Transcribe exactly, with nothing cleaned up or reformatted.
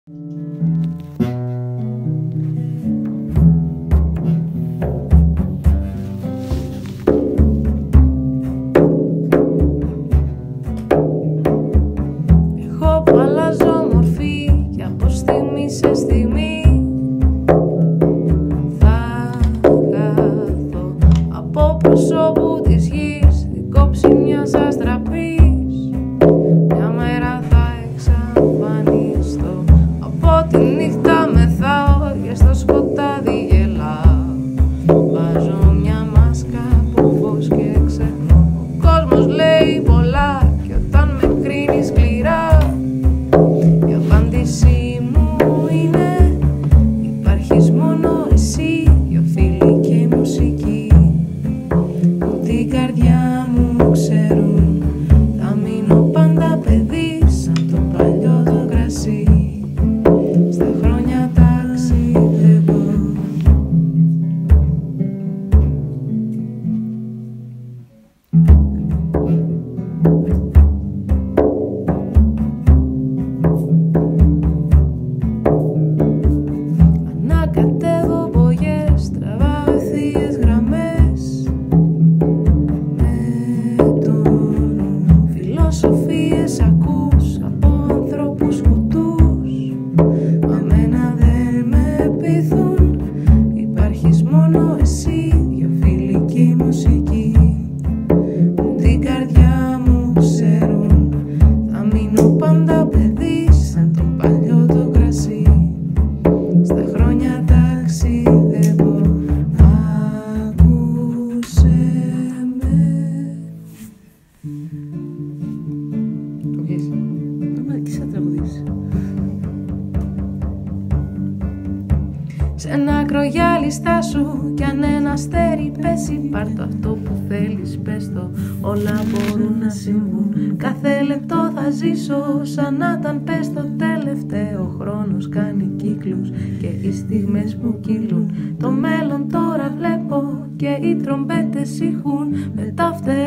Εγώ που αλλάζω μορφή και από στιγμή σε στιγμή θα χαθώ από προσώπου της γης, κόψει μιας αστραπής. Μια μέρα θα εξαφανιστώ, από τη νύχτα μεθάω και στο σκοτάδι γελάω. Βάζω μια μάσκα από φως και ξεχνώ. Ο κόσμος λέει πολλά και όταν με κρίνει σκληρά, η απάντησή μου είναι υπάρχεις μόνο εσύ, δυο φίλοι και η μουσική που την καρδιά μου ξέρουν. Θα μείνω πάντα παιδί σαν το παλιό το κρασί, στα χρόνια ταξιδεύω. Ανακατεύω μπογιές, τραβάω ευθείες γραμμές με το νου. Φιλοσοφίες ακούς από ανθρώπους κουτούς, μα μένα δεν με πείθουν. Υπάρχεις μόνο εσύ, δυο φίλοι και η μουσική που την καρδιά μου ξέρουν. Θα μείνω πάντα παιδί σαν το παλιό το κρασί, στα χρόνια ταξιδεύω. Άκουσε με. Το βγες. Τι θα τραγουδήσεις. Σε ένα ακρογιάλι στάσου κι αν ένα αστέρι πέσει, πάρ' το αυτό που θέλεις, πες το, όλα μπορούν να συμβούν. Κάθε λεπτό θα ζήσω σαν να ήταν πες το τελευταίο. Χρόνος κάνει κύκλους και οι στιγμές μου κύλουν. Το μέλλον τώρα βλέπω και οι τρομπέτες ηχούν με τα φτερά.